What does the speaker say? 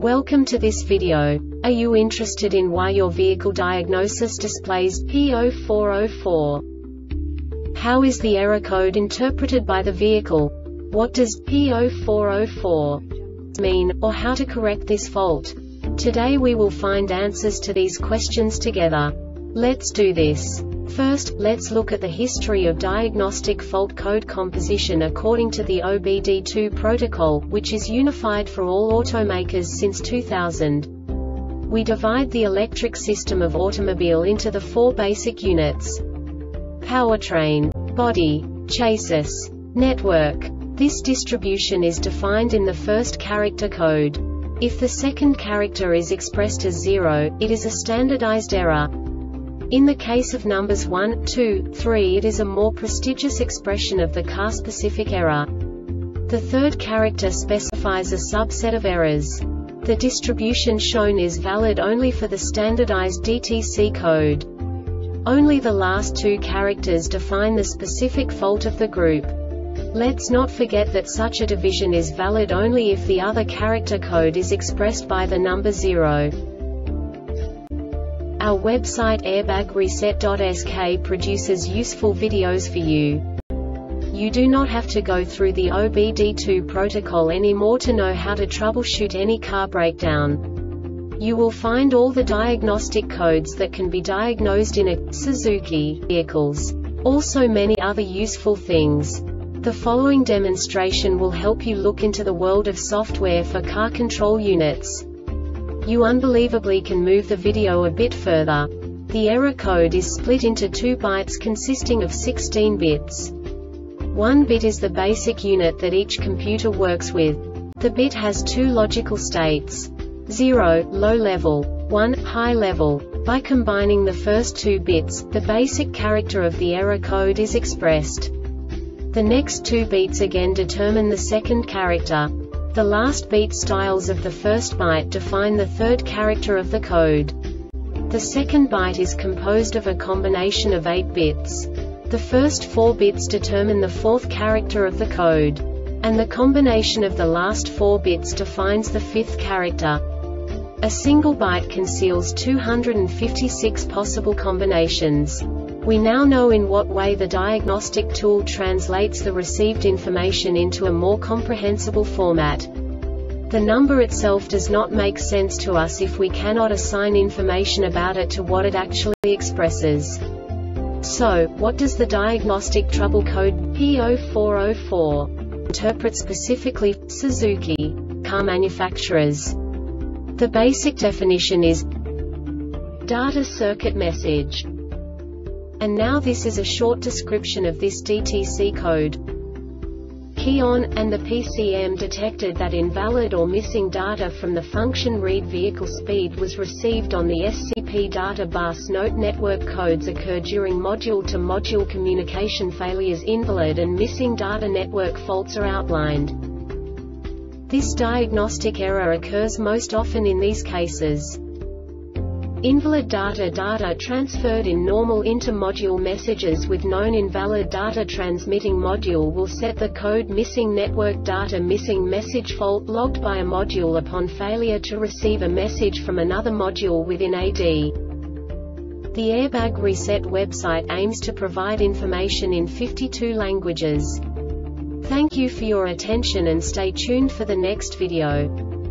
Welcome to this video. Are you interested in why your vehicle diagnosis displays P0404? How is the error code interpreted by the vehicle? What does P0404 mean, or how to correct this fault? Today we will find answers to these questions together. Let's do this. First, let's look at the history of diagnostic fault code composition according to the OBD2 protocol, which is unified for all automakers since 2000. We divide the electric system of automobile into the four basic units: powertrain, body, chassis, network. This distribution is defined in the first character code. If the second character is expressed as 0, it is a standardized error. In the case of numbers 1, 2, 3, it is a more prestigious expression of the car-specific error. The third character specifies a subset of errors. The distribution shown is valid only for the standardized DTC code. Only the last two characters define the specific fault of the group. Let's not forget that such a division is valid only if the other character code is expressed by the number 0. Our website airbagreset.sk produces useful videos for you. You do not have to go through the OBD2 protocol anymore to know how to troubleshoot any car breakdown. You will find all the diagnostic codes that can be diagnosed in a Suzuki vehicles. Also many other useful things. The following demonstration will help you look into the world of software for car control units. You unbelievably can move the video a bit further. The error code is split into 2 bytes consisting of 16 bits. 1 bit is the basic unit that each computer works with. The bit has 2 logical states: 0, low level, 1, high level. By combining the first 2 bits, the basic character of the error code is expressed. The next 2 beats again determine the second character. The last beat styles of the first byte define the third character of the code. The second byte is composed of a combination of 8 bits. The first 4 bits determine the fourth character of the code. And the combination of the last 4 bits defines the fifth character. A single byte conceals 256 possible combinations. We now know in what way the diagnostic tool translates the received information into a more comprehensible format. The number itself does not make sense to us if we cannot assign information about it to what it actually expresses. So, what does the diagnostic trouble code P0404 interpret specifically for Suzuki car manufacturers? The basic definition is data circuit message. And now this is a short description of this DTC code. Key on, and the PCM detected that invalid or missing data from the function read vehicle speed was received on the SCP data bus. Note: network codes occur during module-to-module communication failures. Invalid and missing data network faults are outlined. This diagnostic error occurs most often in these cases: invalid data transferred in normal inter-module messages with known invalid data. Transmitting module will set the code missing network data. Missing message fault logged by a module upon failure to receive a message from another module within AD. The Airbag Reset website aims to provide information in 52 languages. Thank you for your attention and stay tuned for the next video.